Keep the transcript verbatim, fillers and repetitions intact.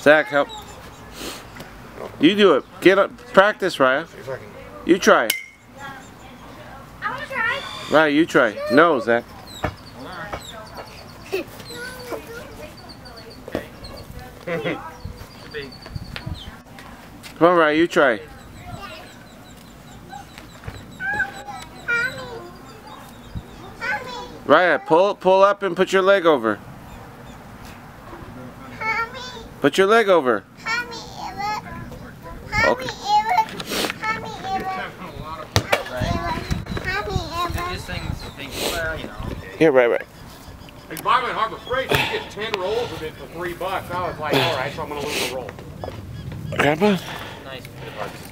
Zach, help. You do it. Get up. Practice, Raya. You try. I want to try. Raya, you try. No, Zach. Come on, Raya, you try. Raya, pull pull up and put your leg over. Put your leg over. Okay. Here, right, right. You buy them at Harbor Freight, you get ten rolls of it for three bucks. I was like, all right, so I'm gonna lose a roll. Grandpa? Nice.